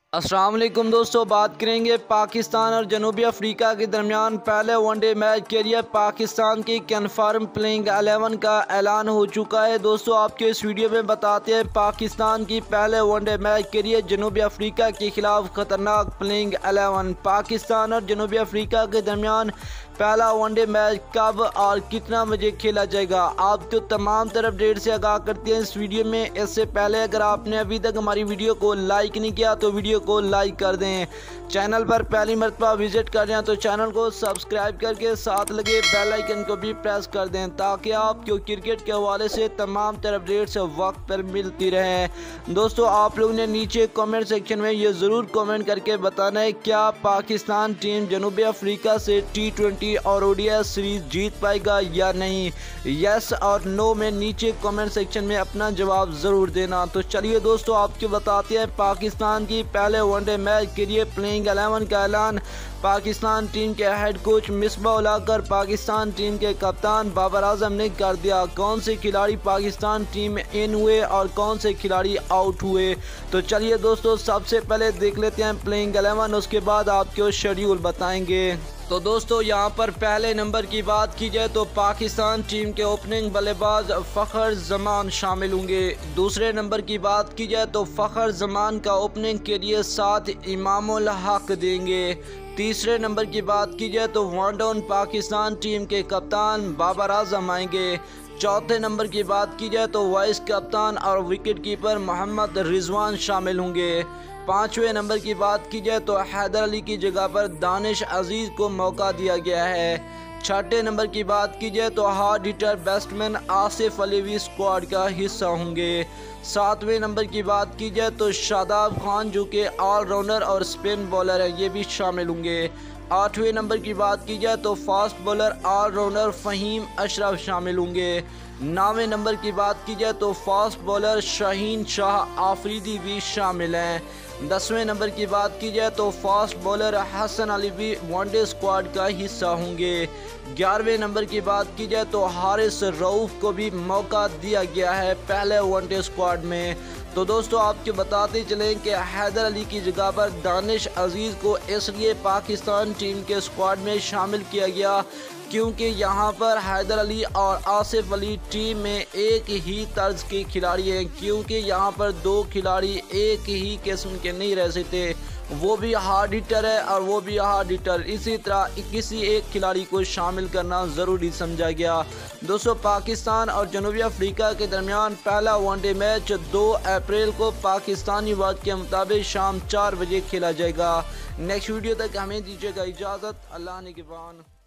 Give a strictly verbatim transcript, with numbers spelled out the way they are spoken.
अस्सलाम वालेकुम दोस्तों, बात करेंगे पाकिस्तान और जनूबी अफ्रीका के दरमियान पहले वनडे मैच के लिए पाकिस्तान की कन्फर्म प्लेइंग एलेवन का ऐलान हो चुका है। दोस्तों आपके इस वीडियो में बताते हैं पाकिस्तान की पहले वनडे मैच के लिए जनूबी अफ्रीका के खिलाफ खतरनाक प्लेइंग एलेवन। पाकिस्तान और जनूबी अफ्रीका के दरमियान पहला वनडे मैच कब और कितना बजे खेला जाएगा, आपको तमाम तरफ अपडेट से आगाह करते हैं इस वीडियो में। इससे पहले अगर आपने अभी तक हमारी वीडियो को लाइक नहीं किया तो वीडियो को लाइक कर दें। चैनल पर पहली मरतबा विजिट कर रहे हैं तो चैनल को सब्सक्राइब करके साथ लगे बेल आइकन को भी प्रेस कर दें ताकि आपको क्रिकेट के हवाले से तमाम तरफ अपडेट्स वक्त पर मिलती रहे। दोस्तों आप लोग ने नीचे कमेंट सेक्शन में ये ज़रूर कमेंट करके बताना है क्या पाकिस्तान टीम जनूबी अफ्रीका से टी ट्वेंटी और ओडीआई सीरीज जीत पाएगा या नहीं। यस और नो में नीचे कमेंट सेक्शन में अपना जवाब ज़रूर देना। तो चलिए दोस्तों आपको बताते हैं पाकिस्तान की पहले वनडे मैच के लिए प्लेइंग एलेवन का ऐलान। पाकिस्तान टीम के हेड कोच मिसबाह उल हक और पाकिस्तान टीम के कप्तान बाबर आजम ने कर दिया। कौन से खिलाड़ी पाकिस्तान टीम में इन हुए और कौन से खिलाड़ी आउट हुए, तो चलिए दोस्तों सबसे पहले देख लेते हैं प्लेइंग एलेवन, उसके बाद आपको शेड्यूल बताएंगे। तो दोस्तों यहाँ पर पहले नंबर की बात की जाए तो पाकिस्तान टीम के ओपनिंग बल्लेबाज फ़खर जमान शामिल होंगे। दूसरे नंबर की बात की जाए तो फ़खर जमान का ओपनिंग के लिए साथ इमाम उल हक देंगे। तीसरे नंबर की बात की जाए तो वन डाउन पाकिस्तान टीम के कप्तान बाबर आजम आएंगे। चौथे नंबर की बात की जाए तो वाइस कप्तान और विकेट कीपर मोहम्मद रिजवान शामिल होंगे। पाँचवें नंबर की बात की जाए तो हैदर अली की जगह पर दानिश अजीज़ को मौका दिया गया है। छठे नंबर की बात की जाए तो hard hitter batsman Asif Ali भी स्क्वाड का हिस्सा होंगे। सातवें नंबर की बात की जाए तो शादाब खान जो कि ऑलराउंडर और स्पिन बॉलर है ये भी शामिल होंगे। आठवें नंबर की बात की जाए तो fast bowler allrounder Faheem Ashraf शामिल होंगे। नौवें नंबर की बात की जाए तो फास्ट बॉलर शाहीन शाह आफरीदी भी शामिल हैं। दसवें नंबर की बात की जाए तो फास्ट बॉलर हसन अली भी वनडे स्क्वाड का हिस्सा होंगे। ग्यारहवें नंबर की बात की जाए तो हारिस रऊफ को भी मौका दिया गया है पहले वनडे स्क्वाड में। तो दोस्तों आपको बताते चलें कि हैदर अली की जगह पर दानिश अजीज़ को इसलिए पाकिस्तान टीम के स्क्वाड में शामिल किया गया क्योंकि यहाँ पर हैदर अली और आसिफ अली टीम में एक ही तर्ज के खिलाड़ी हैं, क्योंकि यहाँ पर दो खिलाड़ी एक ही किस्म के नहीं रह सकते, वो भी हार्ड हिटर है और वो भी हार्ड हिटर। इसी तरह किसी एक खिलाड़ी को शामिल करना ज़रूरी समझा गया। दोस्तों पाकिस्तान और जनूबी अफ्रीका के दरमियान पहला वनडे मैच दो अप्रैल को पाकिस्तानी वक्त के मुताबिक शाम चार बजे खेला जाएगा। नेक्स्ट वीडियो तक हमें दीजिएगा इजाज़त। अल्लाह निगहबान।